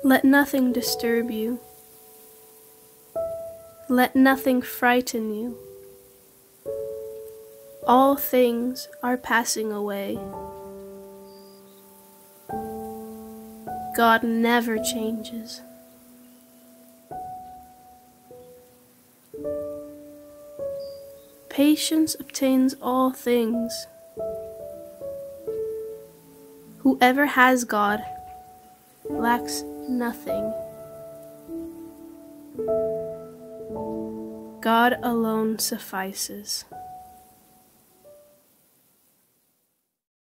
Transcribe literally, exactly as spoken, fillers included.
Let nothing disturb you. Let nothing frighten you. All things are passing away. God never changes. Patience obtains all things. Whoever has God lacks nothing. God alone suffices.